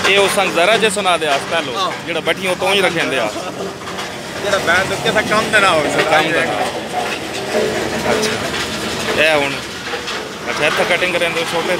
ये उस जरा जे सुना दे पहलो जो बठियों तो ही रखें दे बैंड किसा कम देना हो काम देना। अच्छा ये हूँ अच्छा इतना कटिंग करें दो छोटे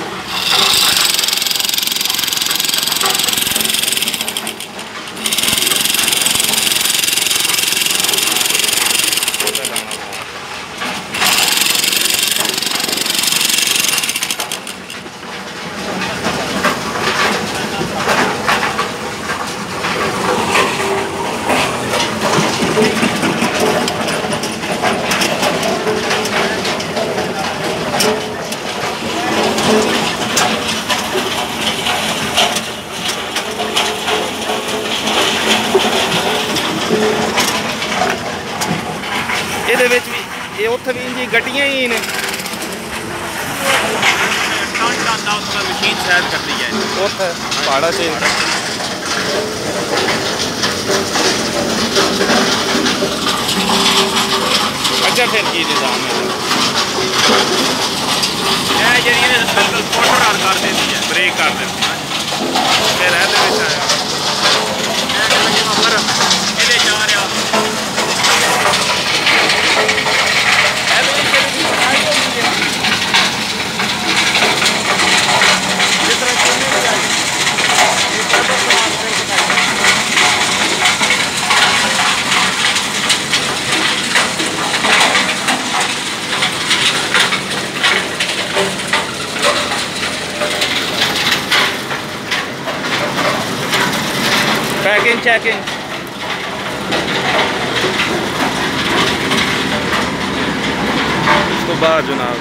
ये उत्थे भी जी गड्डियां ही ने मशीन सैर करती है उत्थे पहाड़ा से अच्छा फिर की निजाम है जी बिल्कुल मोटर कर देती है ब्रेक कर देती है फिर ये जा रहा पैकिंग चेकिंग उसको बाद जनाब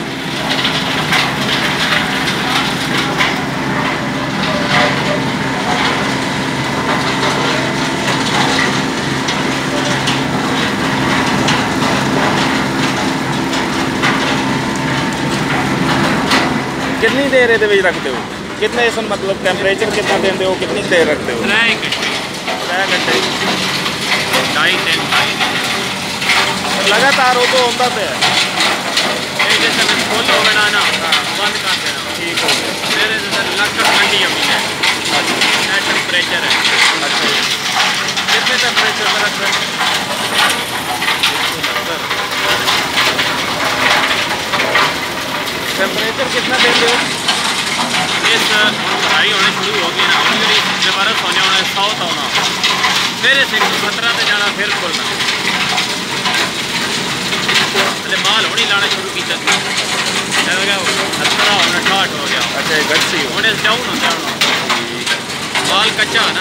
कितनी देर ये रखते हो कितने मतलब टेम्परेचर कितना देते हो कितनी देर रखते हो 3 घंटे लगातार वो तो होता पे जैसे फुल हो गया ना बंद कर देना ठीक हो गया मेरे लक्कड़ ठंडी अभी है टेम्परेचर है अच्छा कितने टेम्परेचर में रख रहे हैं टेम्परेचर कितना देते हो इस पढ़ाई होने शुरू हो गई ना दोबारा सोने होने 100 होना फिर 117 से जाना फिर खुलना माल होनी लाना शुरू किया 17 होना 60 हो गया अच्छा गट्सी होने डाउन होता माल कच्चा ना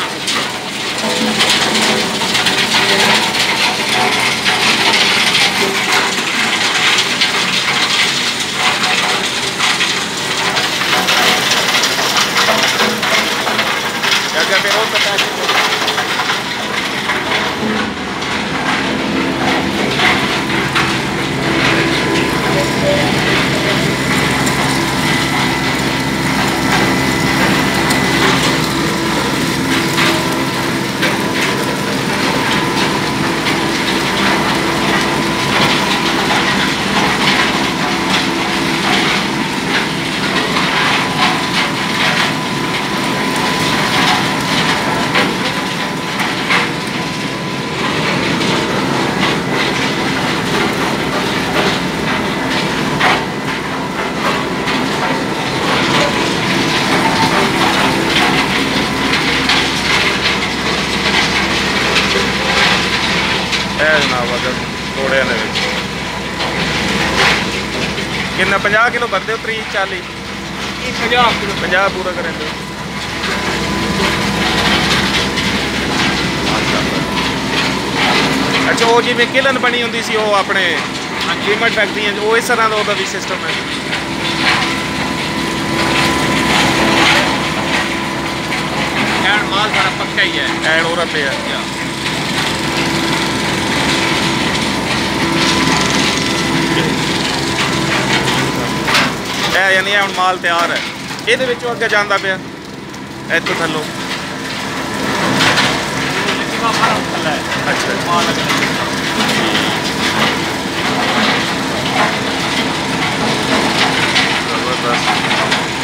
क्या फिर और पता है जनाब अगर थोड़े ने कितना 50 किलो भरते हो 30 40 50 पूरा करें दो अच्छा वो जिमें किलन बनी होंगी सी वो अपने कीमत फैक्ट्रियां वो इस तरह का भी सिस्टम है माल सारा पक्का ही है एड हो रहा पे यानी हम माल तैयार है ये अगे जाता पे इतों थलो अच्छा जबरदस्त